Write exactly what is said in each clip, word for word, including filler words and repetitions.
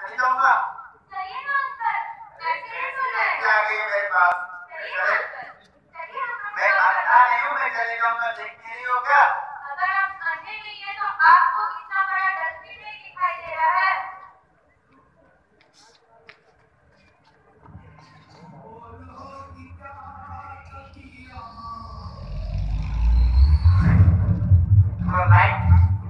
नहीं जाऊंगा। चलिए ना अंकल, एक्सीडेंट हो जाएगा। क्या आ गई मेरे पास? चलिए ना अंकल, चलिए हम लोग मैं आता नहीं हूँ, मैं चले जाऊंगा, देखते नहीं हो क्या? अगर आप अंधे नहीं है तो आपको इतना बड़ा डस्टबिन नहीं दिखाई दे रहा है। लाइट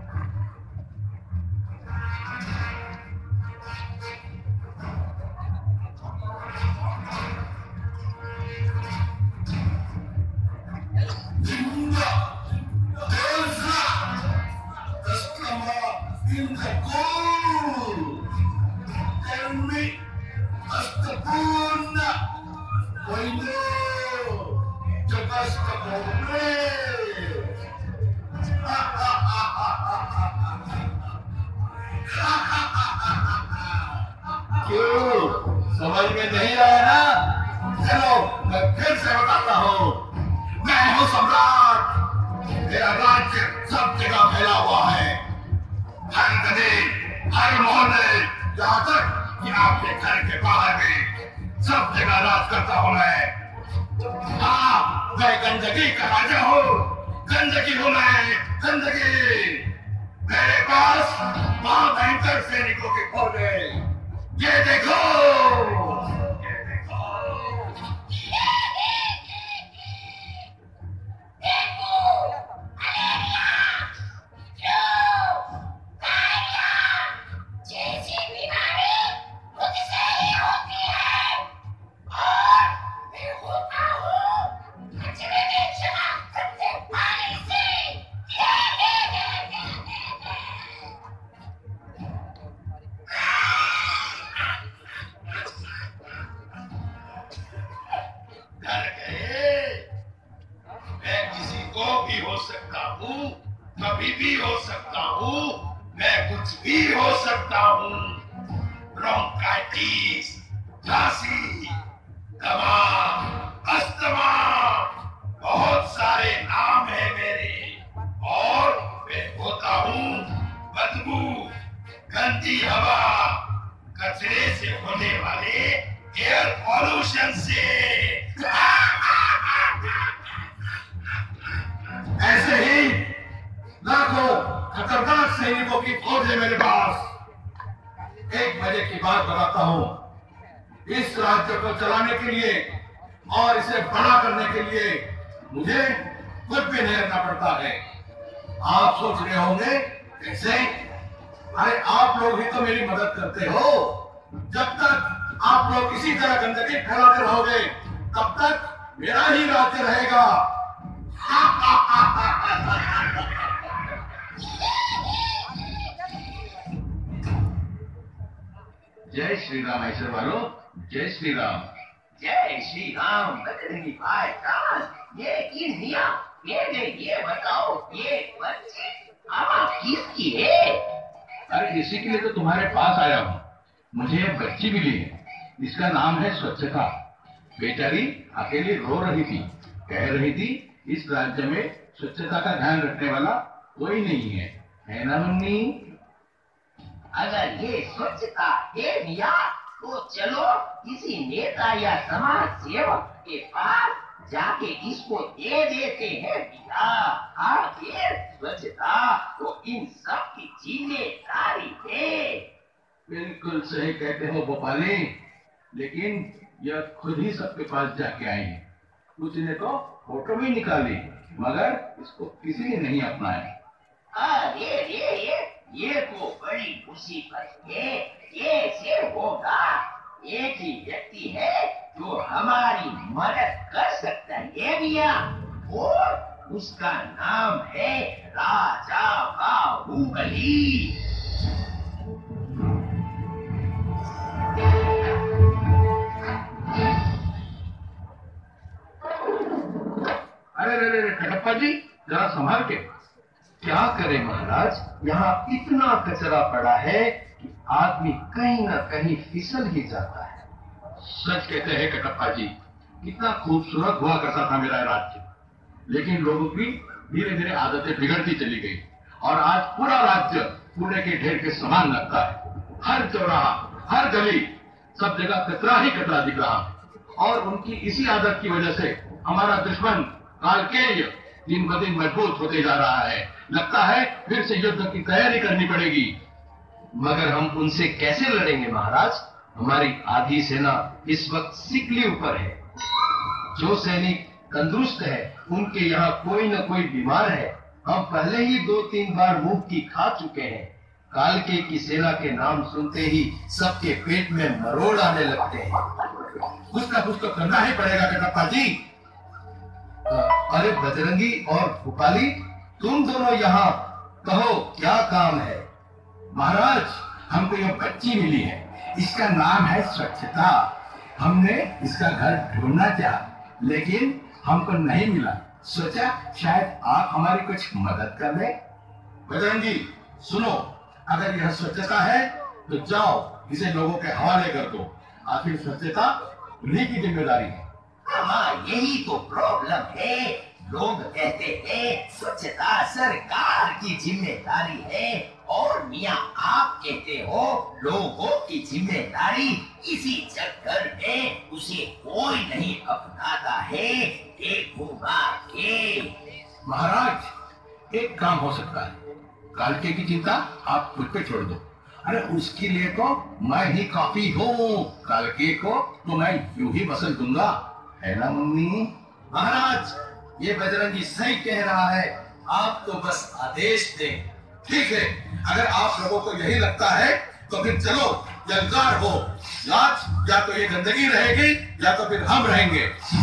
समझ में नहीं आया ना? चलो मैं फिर से बताता हूँ। मैं हूँ सम्राट। मेरा राज्य सब जगह फैला हुआ है, हर गली, हर मोहल्ले, यहाँ तक कि आपके घर के बाहर भी सब जगह राज करता हूँ मैं। हाँ, मैं गंदगी का राजा हूँ। गंदगी हूँ मैं, गंदगी। मेरे पास महाभयंकर सैनिकों की फौज है। ये देखो, ये देखो, जैसी बीमारी मुझसे ही होती है और मैं होता हूँ कचरे में जमा गंदे पानी से। मैं किसी को भी हो सकता हूँ, कभी भी हो सकता हूँ, मैं कुछ भी हो सकता हूँ। ब्रोंकाइटिस, खांसी, दमा, अस्थमा, बहुत सारे नाम है मेरे। और मैं होता हूँ बदबू, गंदी हवा, कचरे से होने वाले एयर पॉल्यूशन से। ऐसे ही लाखों खतरनाक सैनिकों की फौज है मेरे पास। एक मजे की बात बताता हूँ। इस राज्य को चलाने के लिए और इसे बड़ा करने के लिए मुझे कुछ भी नहीं करना पड़ता है। आप सोच रहे होंगे कैसे? अरे आप लोग ही तो मेरी मदद करते हो। जब तक आप लोग इसी तरह गंदगी फैलाते रहोगे तब तक मेरा ही राज्य रहेगा। जय श्री राम ऐश्वर्य वालों, जय श्री राम। जय श्री राम बजरंगी भाई जान। ये इंडिया, ये ये ये बताओ, ये बच्चे आप किसकी है? अरे इसी के लिए तो तुम्हारे पास आया हूँ। मुझे एक बच्ची मिली है, इसका नाम है स्वच्छता। बेचारी अकेली रो रही थी, कह रही थी इस राज्य में स्वच्छता का ध्यान रखने वाला कोई नहीं है, है ना मुन्नी? अगर ये स्वच्छता है मिया तो चलो किसी नेता या समाज सेवक के पास जाके इसको दे देते हैं मिया। आखिर स्वच्छता तो इन सब की जिम्मेदारी है। बिल्कुल सही कहते हो भोपाली, लेकिन यह खुद ही सबके पास जाके आई है। कुछ ने तो फोटो भी निकाली मगर इसको किसी ने नहीं अपनाया। अरे ये ये ये तो बड़ी मुसीबत है। कैसे होगा? एक ही व्यक्ति है जो हमारी मदद कर सकता है मिया, और उसका नाम है राजा बाहुबली। अरे अरे अरे कटप्पा जी, जरा संभाल के। क्या करें महाराज, यहाँ इतना कचरा पड़ा है कि आदमी कहीं न कहीं फिसल ही जाता है। सच कहते हैं कटप्पा जी, कितना खूबसूरत हुआ करता था मेरा राज्य, लेकिन लोगों की धीरे धीरे आदतें बिगड़ती चली गई और आज पूरा राज्य कूड़े के ढेर के समान लगता है। हर चौराहा, हर गली, सब जगह कचरा ही कचरा दिख रहा है। और उनकी इसी आदत की वजह से हमारा दुश्मन कालकेय दिन ब दिन मजबूत होते जा रहा है। लगता है फिर से युद्ध की तैयारी करनी पड़ेगी। मगर हम उनसे कैसे लड़ेंगे महाराज? हमारी आधी सेना इस वक्त सिक लीव पर है। जो सैनिक तंदुरुस्त है, उनके यहाँ कोई न कोई बीमार है। हम पहले ही दो तीन बार मुंह की खा चुके हैं। कालके की सेना के नाम सुनते ही सबके पेट में मरोड़ आने लगते हैं। कुछ ना कुछ तो करना ही पड़ेगा कटप्पा जी। अरे बजरंगी और भूपाली, तुम दोनों यहाँ, कहो क्या काम है? महाराज, हमको यह बच्ची मिली है, इसका नाम है स्वच्छता। हमने इसका घर ढूंढना चाहा, लेकिन हमको नहीं मिला। सोचा शायद आप हमारी कुछ मदद कर दें। बजरंगी सुनो, अगर यह स्वच्छता है तो जाओ इसे लोगों के हवाले कर दो। आखिर स्वच्छता उन्हीं की जिम्मेदारी है। हाँ, यही तो प्रॉब्लम है। लोग कहते हैं स्वच्छता सरकार की जिम्मेदारी है, और मियाँ आप कहते हो लोगों की जिम्मेदारी। इसी चक्कर में उसे कोई नहीं अपनाता है। देखो के महाराज, एक काम हो सकता है। कालके की चिंता आप खुद पे छोड़ दो। अरे उसके लिए तो मैं ही काफी हूँ। कालके को तो मैं यूं ही बसंत दूंगा, है ना मम्मी? महाराज, ये बजरंगी सही कह रहा है। आप तो बस आदेश दें। ठीक है, अगर आप लोगों को यही लगता है तो फिर चलो जलकार हो। आज या तो ये गंदगी रहेगी या तो फिर हम रहेंगे।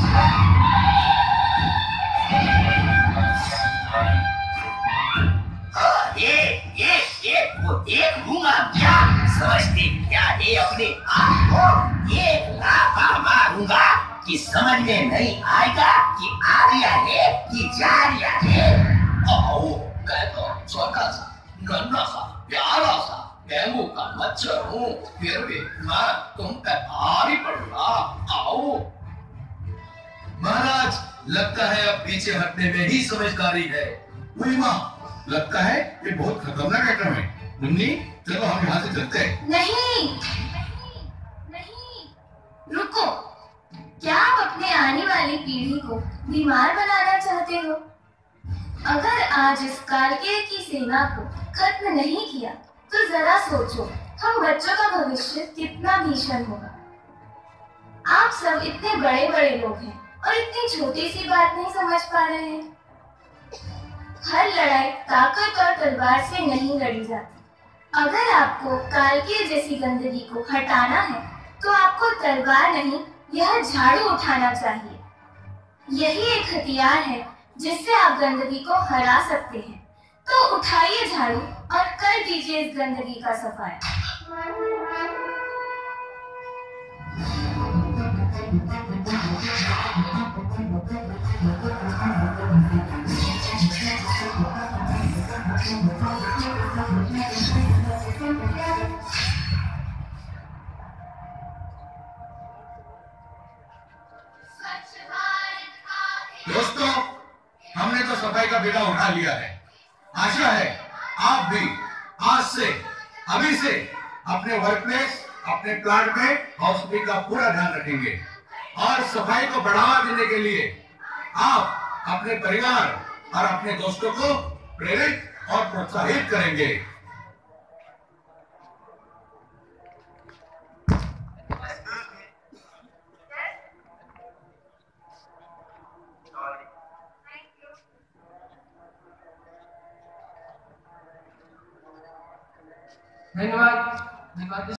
ये ये ये वो देख लूंगा क्या? समझते क्या है अपने आप को? ये लाफा मारूंगा कि समझ में नहीं आएगा कि आ रहा है कि जा रहा है। आओ, मैं तो छोटा सा, नन्हा सा, प्यारा सा डेंगू का मच्छर हूँ, फिर भी मैं तुम पे भारी पड़ूंगा। आओ। महाराज, लगता है अब पीछे हटने में ही समझदारी है। वही माँ, लगता है ये बहुत खतरनाक आइटम है। मुन्नी, चलो हम यहाँ से चलते हैं। नहीं, नहीं, रुको। क्या आप अपने आने वाली पीढ़ी को बीमार बनाना चाहते हो? अगर आज इस कालके की सेना को खत्म नहीं किया तो जरा सोचो हम बच्चों का भविष्य कितना भीषण होगा। आप सब इतने बड़े बड़े लोग हैं और इतनी छोटी सी बात नहीं समझ पा रहे हैं। हर लड़ाई ताकत और तलवार से नहीं लड़ी जाती। अगर आपको कालके जैसी गंदगी को हटाना है तो आपको तलवार नहीं, यह झाड़ू उठाना चाहिए। यही एक हथियार है जिससे आप गंदगी को हरा सकते हैं। तो उठाइए झाड़ू और कर दीजिए इस गंदगी का सफाया। दोस्तों, हमने तो सफाई का बीड़ा उठा लिया है। आशा है आप भी आज से, अभी से अपने वर्क प्लेस, अपने प्लांट में हाउसकीपिंग का पूरा ध्यान रखेंगे और सफाई को बढ़ावा देने के लिए आप अपने परिवार और अपने दोस्तों को प्रेरित और प्रोत्साहित करेंगे। धन्यवाद। धन्यवाद।